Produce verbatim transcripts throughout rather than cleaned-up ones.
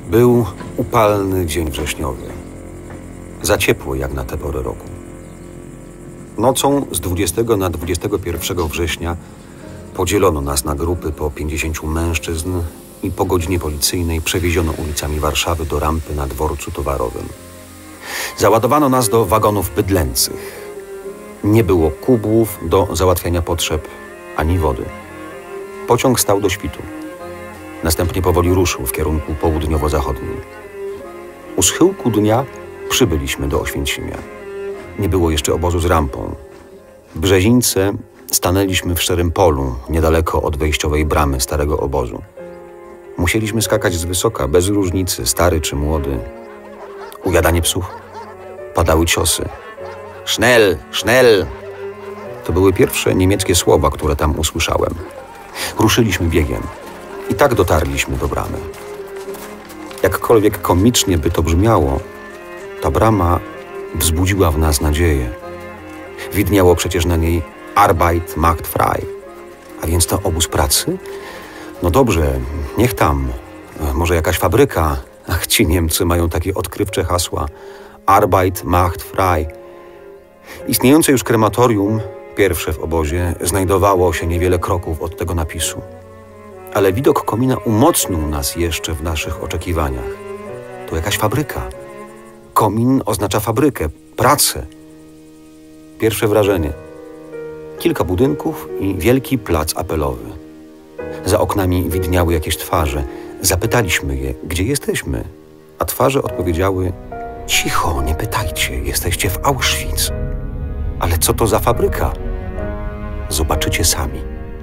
Był upalny dzień wrześniowy. Za ciepło jak na tę porę roku. Nocą z dwudziestego na dwudziestego pierwszego września podzielono nas na grupy po pięćdziesięciu mężczyzn i po godzinie policyjnej przewieziono ulicami Warszawy do rampy na dworcu towarowym. Załadowano nas do wagonów bydlęcych. Nie było kubłów do załatwiania potrzeb ani wody. Pociąg stał do świtu. Następnie powoli ruszył w kierunku południowo-zachodnim. U schyłku dnia przybyliśmy do Oświęcimia. Nie było jeszcze obozu z rampą. W Brzezińce stanęliśmy w szczerym polu, niedaleko od wejściowej bramy starego obozu. Musieliśmy skakać z wysoka, bez różnicy, stary czy młody. Ujadanie psów. Padały ciosy. Schnell, schnell! To były pierwsze niemieckie słowa, które tam usłyszałem. Ruszyliśmy biegiem. I tak dotarliśmy do bramy. Jakkolwiek komicznie by to brzmiało, ta brama wzbudziła w nas nadzieję. Widniało przecież na niej Arbeit macht frei. A więc to obóz pracy? No dobrze, niech tam. Może jakaś fabryka. Ach, ci Niemcy mają takie odkrywcze hasła. Arbeit macht frei. Istniejące już krematorium, pierwsze w obozie, znajdowało się niewiele kroków od tego napisu. Ale widok komina umocnił nas jeszcze w naszych oczekiwaniach. To jakaś fabryka. Komin oznacza fabrykę, pracę. Pierwsze wrażenie. Kilka budynków i wielki plac apelowy. Za oknami widniały jakieś twarze. Zapytaliśmy je, gdzie jesteśmy, a twarze odpowiedziały: cicho, nie pytajcie, jesteście w Auschwitz. Ale co to za fabryka? Zobaczycie sami.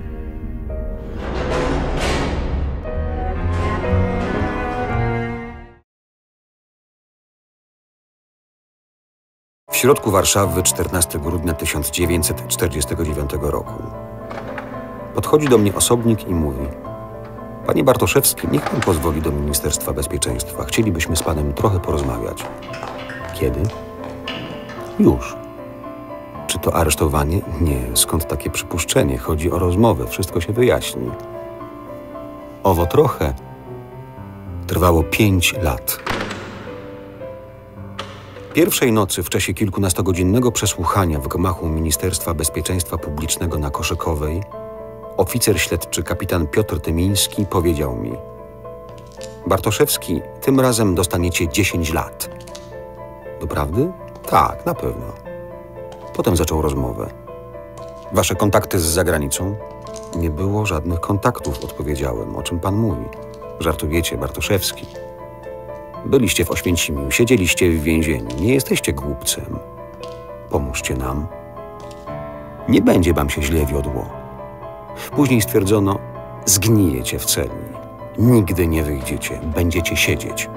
W środku Warszawy, czternastego grudnia tysiąc dziewięćset czterdziestego dziewiątego roku. Podchodzi do mnie osobnik i mówi: panie Bartoszewski, niech pan pozwoli do Ministerstwa Bezpieczeństwa. Chcielibyśmy z panem trochę porozmawiać. Kiedy? Już. Czy to aresztowanie? Nie. Skąd takie przypuszczenie? Chodzi o rozmowę. Wszystko się wyjaśni. Owo trochę trwało pięć lat. Pierwszej nocy w czasie kilkunastogodzinnego przesłuchania w gmachu Ministerstwa Bezpieczeństwa Publicznego na Koszykowej oficer śledczy kapitan Piotr Tymiński powiedział mi: Bartoszewski, tym razem dostaniecie dziesięć lat. Doprawdy? Tak, na pewno. Potem zaczął rozmowę. Wasze kontakty z zagranicą? Nie było żadnych kontaktów, odpowiedziałem. O czym pan mówi? Żartujecie, Bartoszewski. Byliście w Oświęcimiu, siedzieliście w więzieniu. Nie jesteście głupcem. Pomóżcie nam. Nie będzie wam się źle wiodło. Później stwierdzono: zgnijecie w celi. Nigdy nie wyjdziecie, będziecie siedzieć.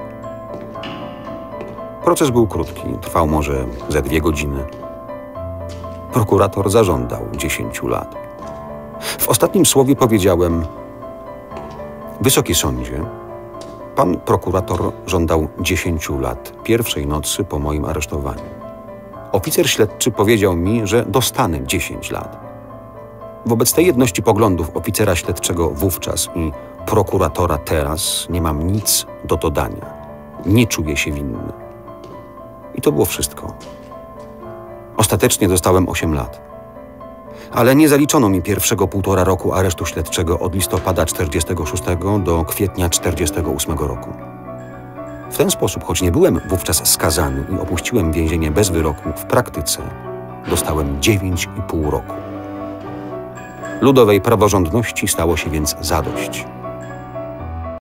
Proces był krótki, trwał może ze dwie godziny. Prokurator zażądał dziesięciu lat. W ostatnim słowie powiedziałem: Wysoki sądzie, pan prokurator żądał dziesięciu lat, pierwszej nocy po moim aresztowaniu. Oficer śledczy powiedział mi, że dostanę dziesięć lat. Wobec tej jedności poglądów oficera śledczego wówczas i prokuratora teraz nie mam nic do dodania. Nie czuję się winny. I to było wszystko. Ostatecznie dostałem osiem lat. Ale nie zaliczono mi pierwszego półtora roku aresztu śledczego od listopada czterdziestego szóstego do kwietnia czterdziestego ósmego roku. W ten sposób, choć nie byłem wówczas skazany i opuściłem więzienie bez wyroku, w praktyce dostałem dziewięć i pół roku. Ludowej praworządności stało się więc zadość.